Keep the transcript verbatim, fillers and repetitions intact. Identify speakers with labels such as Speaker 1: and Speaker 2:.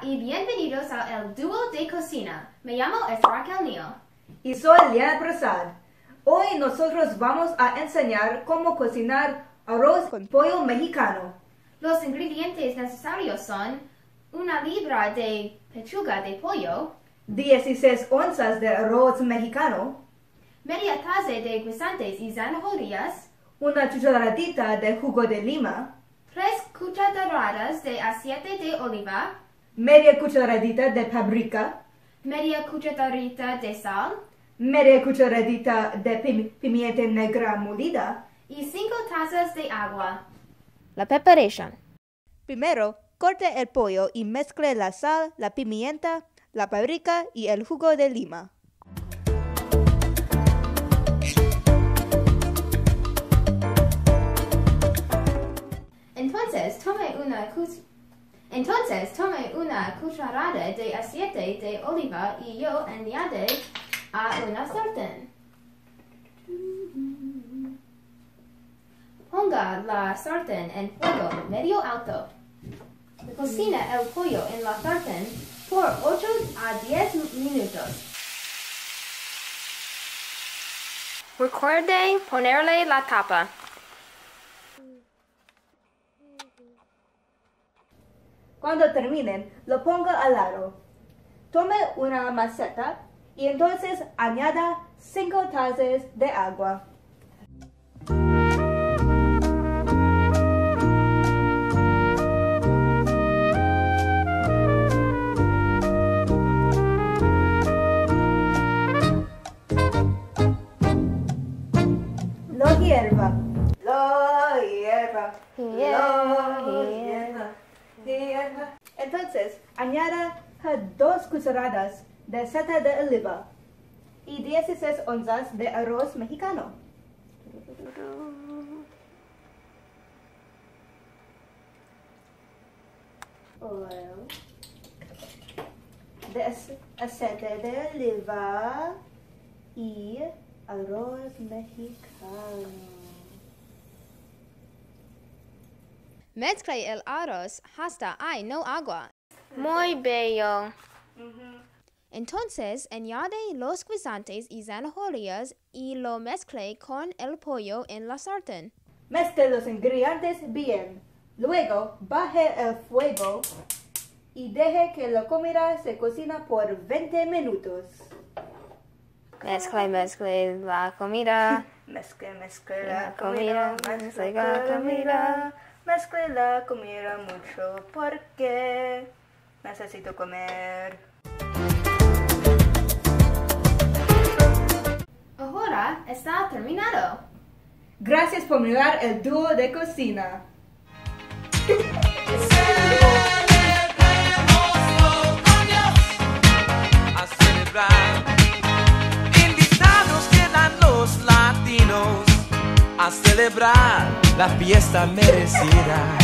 Speaker 1: y bienvenidos a El Dúo de Cocina. Me llamo Raquel Neal.
Speaker 2: Y soy Liana Prasad. Hoy nosotros vamos a enseñar cómo cocinar arroz con pollo mexicano.
Speaker 1: Los ingredientes necesarios son una libra de pechuga de pollo,
Speaker 2: dieciséis onzas de arroz mexicano,
Speaker 1: media taza de guisantes y zanahorias,
Speaker 2: una cucharadita de jugo de lima,
Speaker 1: tres cucharadas de aceite de oliva,
Speaker 2: media cucharadita de paprika,
Speaker 1: media cucharadita de sal,
Speaker 2: media cucharadita de pim pimienta negra molida
Speaker 1: y cinco tazas de agua. La preparación.
Speaker 2: Primero, corte el pollo y mezcle la sal, la pimienta, la paprika y el jugo de lima.
Speaker 1: Entonces tome una Entonces tome una cucharada de aceite de oliva y yo añade a una sartén. Ponga la sartén en fuego medio alto. Cocina el pollo en la sartén por ocho a diez minutos. Recuerde ponerle la tapa.
Speaker 2: Cuando terminen, lo ponga al lado. Tome una maceta y entonces añada cinco tazas de agua. Lo hierva, lo hierva, lo hierva. Entonces, añada dos cucharadas de aceite de oliva y dieciséis onzas de arroz mexicano. Oil de aceite de oliva y arroz mexicano.
Speaker 1: Mezcle el arroz hasta hay no agua. Muy bello.
Speaker 2: Mm-hmm.
Speaker 1: Entonces añade los guisantes y zanahorias y lo mezcle con el pollo en la sartén.
Speaker 2: Mezcle los ingredientes bien. Luego baje el fuego y deje que la comida se cocina por veinte minutos.
Speaker 1: Mezcle, mezcle la comida.
Speaker 2: Mezcle, mezcle la,
Speaker 1: la comida.
Speaker 2: Mezcle la comida. Mezcle la comida mucho porque necesito comer.
Speaker 1: Ahora está terminado.
Speaker 2: Gracias por mirar El Dúo de Cocina.
Speaker 3: A celebrar. Invitados quedan los latinos a celebrar la fiesta merecida.